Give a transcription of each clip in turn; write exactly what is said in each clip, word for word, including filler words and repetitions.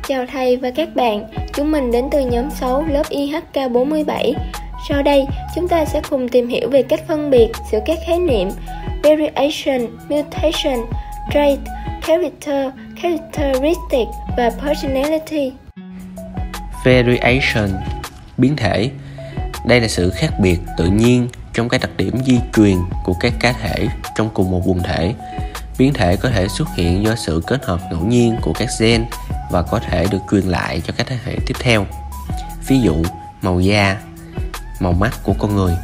Chào thầy và các bạn, chúng mình đến từ nhóm sáu lớp I H K bốn mươi bảy. Sau đây, chúng ta sẽ cùng tìm hiểu về cách phân biệt giữa các khái niệm variation, mutation, trait, character, characteristic và personality. Variation, biến thể. Đây là sự khác biệt tự nhiên trong các đặc điểm di truyền của các cá thể trong cùng một quần thể. Biến thể có thể xuất hiện do sự kết hợp ngẫu nhiên của các gen và có thể được truyền lại cho các thế hệ tiếp theo. Ví dụ, màu da, màu mắt của con người.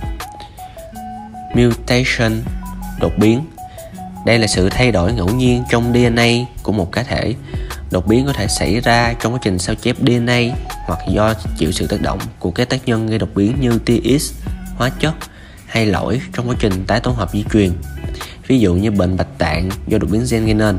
Mutation, đột biến. Đây là sự thay đổi ngẫu nhiên trong đê en a của một cá thể. Đột biến có thể xảy ra trong quá trình sao chép đê en a hoặc do chịu sự tác động của các tác nhân gây đột biến như tia X, hóa chất hay lỗi trong quá trình tái tổ hợp di truyền. Ví dụ như bệnh bạch tạng do đột biến gen gây nên.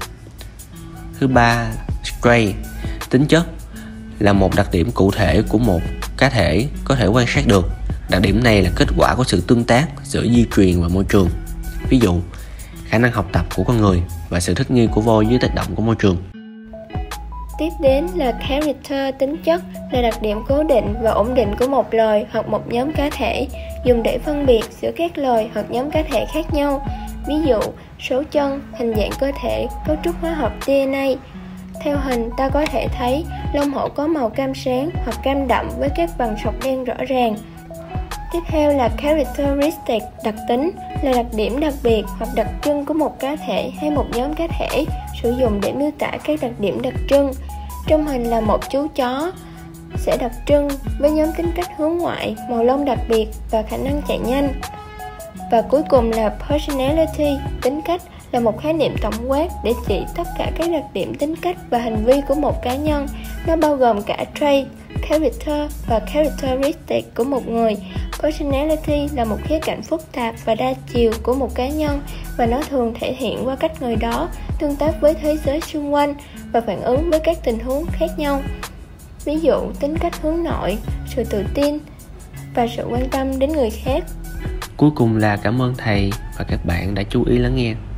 Thứ ba, trait, tính chất, là một đặc điểm cụ thể của một cá thể có thể quan sát được. Đặc điểm này là kết quả của sự tương tác giữa di truyền và môi trường. Ví dụ, khả năng học tập của con người và sự thích nghi của voi dưới tác động của môi trường. Tiếp đến là character, tính chất, là đặc điểm cố định và ổn định của một loài hoặc một nhóm cá thể, dùng để phân biệt giữa các loài hoặc nhóm cá thể khác nhau. Ví dụ, số chân, hình dạng cơ thể, cấu trúc hóa học đê en a. Theo hình, ta có thể thấy lông hổ có màu cam sáng hoặc cam đậm với các vầng sọc đen rõ ràng. Tiếp theo là characteristic, đặc tính, là đặc điểm đặc biệt hoặc đặc trưng của một cá thể hay một nhóm cá thể, sử dụng để miêu tả các đặc điểm đặc trưng. Trong hình là một chú chó sẽ đặc trưng với nhóm tính cách hướng ngoại, màu lông đặc biệt và khả năng chạy nhanh. Và cuối cùng là personality, tính cách, là một khái niệm tổng quát để chỉ tất cả các đặc điểm tính cách và hành vi của một cá nhân. Nó bao gồm cả trait, character và characteristic của một người. Personality là một khía cạnh phức tạp và đa chiều của một cá nhân, và nó thường thể hiện qua cách người đó tương tác với thế giới xung quanh và phản ứng với các tình huống khác nhau. Ví dụ, tính cách hướng nội, sự tự tin và sự quan tâm đến người khác. Cuối cùng là cảm ơn thầy và các bạn đã chú ý lắng nghe.